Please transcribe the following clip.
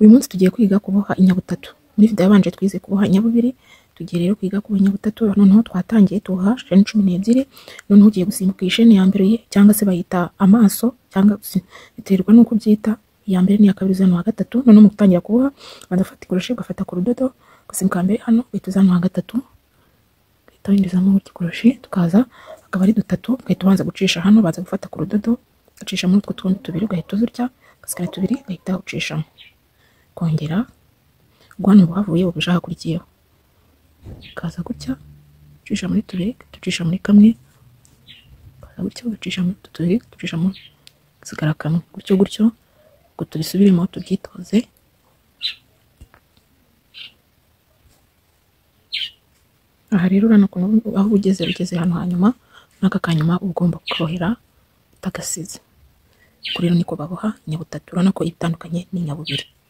Uyu munsi tugiye kwiga kuboha inyabutatu. Muri video yabanje twize kuboha inyabubiri, tugiye rero kwiga kuboha inyabutatu. Noneho twatangiye tuboha sheni 12, noneho ugiye gusimbuka iyi sheni ya mbere cyangwa se bayita amaso, cyangwa biterwa nuko byita. Iya mbere n'iya kabiri uzana uwa gatatu. Noneho mu gutangira kuboha bagafata ikoroshi ugafata ku rudodo, ugasimbuka mbere hano uhita uzana uwa gatatu, ugahita winjizamo ikoroshi, tukaza akaba ari dutatu, ugahita ubanza gucisha hano, baza gufata ku rudodo ugacisha muri utwo tundi tubiri, ugahita uzurya ugasigara tubiri, ugahita ucishamo, kongera hano buhavuye ubuje hakurikiyeho, ukaza gutya ucisha muri tubiri, tucisha muri kamwe, ukaza gutya ucisha muri tubiri, tucisha muri sigara kamwe, gutyo gutyo ngo tubisubiremo tubyitoze. Aha rero urabona ko aho ugeze hano hanyuma n'aka kanyuma ugomba kubohera utagasize. Rero niko baboha inyabutatu, urabona ko itandukanye n'inyabubiri.